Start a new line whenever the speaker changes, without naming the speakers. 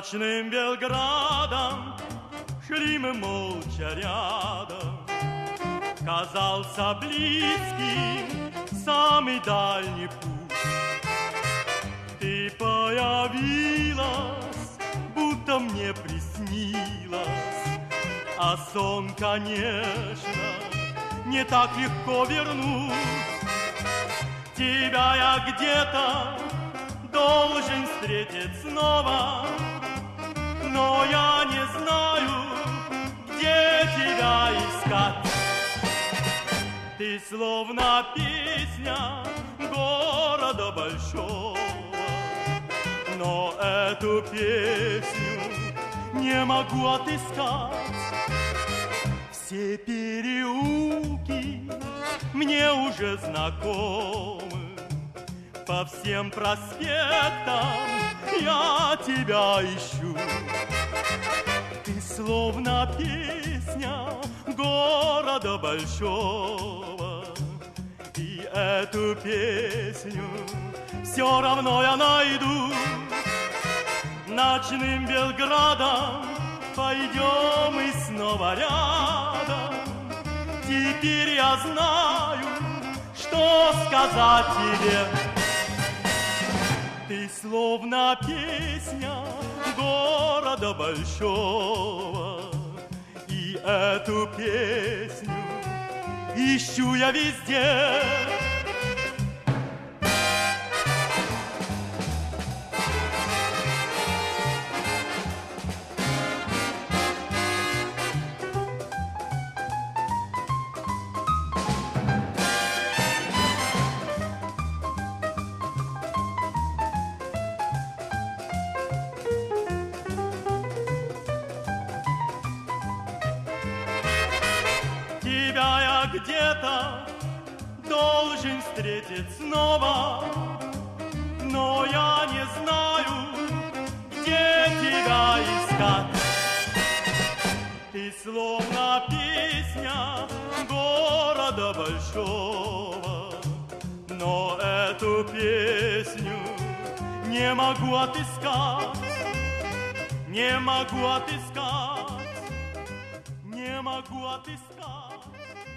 Ночным Белградом шли мы молча рядом. Казался близким самый дальний путь. Ты появилась, будто мне приснилась, а сон, конечно, не так легко вернуть. Тебя я где-то должен встретить снова, но я не знаю, где тебя искать. Ты словно песня города большого, но эту песню не могу отыскать. Все переулки мне уже знакомы, по всем проспектам я тебя ищу. Ты словно песня города большого, и эту песню все равно я найду. Ночным Белградом пойдем мы снова рядом. Теперь я знаю, что сказать тебе. Ты словно песня города большого, и эту песню ищу я везде. Тебя я где-то должен встретить снова, но я не знаю, где тебя искать. Ты словно песня города большого, но эту песню не могу отыскать, не могу отыскать, не могу отыскать.